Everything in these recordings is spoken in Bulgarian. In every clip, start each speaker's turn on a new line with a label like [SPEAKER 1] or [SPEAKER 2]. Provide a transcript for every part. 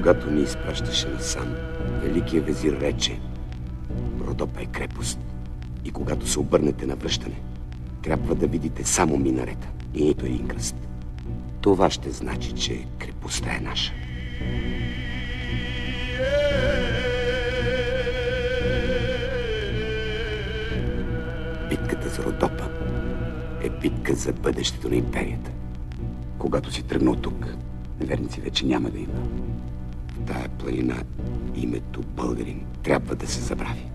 [SPEAKER 1] Когато ни изпращаше насам, великият везир рече: Родопа е крепост. И когато се обърнете на връщане, трябва да видите само минарета и нито един кръст. Това ще значи, че крепостта е наша. Битката за Родопа е битка за бъдещето на империята. Когато си тръгнал тук, неверници вече няма да има. В тая планина името българин трябва да се забрави.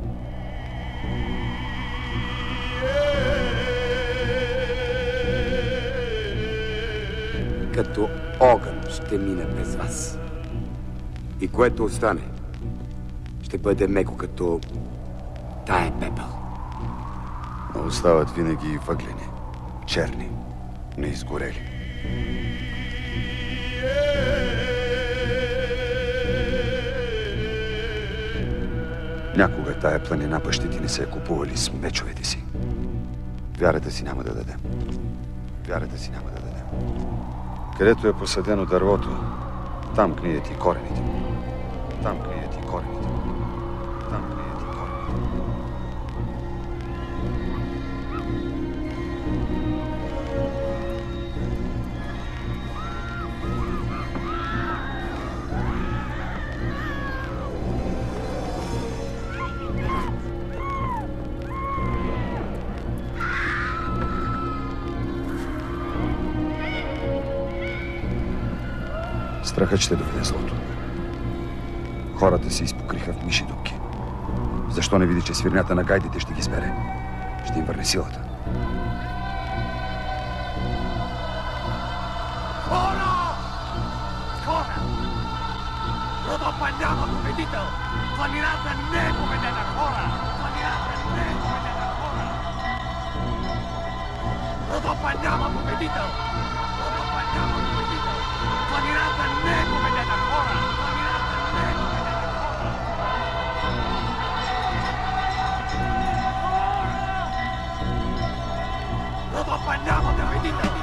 [SPEAKER 1] Като огън ще мина през вас. И което остане, ще бъде меко като тая пепел.
[SPEAKER 2] Но остават винаги и въглени, черни, неизгорели. Някога тая планина бащите ни се е купували с мечовете си. Вярата си няма да дадем. Вярата си няма да дадем. Където е посадено дървото, там гният и корените. Там гният и корените. Там гният и корените. Страхът ще доведе злото. Хората се изпокриха в миши дупки. Защо не види, че свирнята на гайдите ще ги сбере? Ще им върне силата.
[SPEAKER 3] Хора! Хора! Родопа няма победител! Планината не е победена, хора! Планината не е победена, хора! Родопа няма победител! Родопа няма победител! Планината не е победена, хора! Планината не е победена, хора! Родопа няма победител!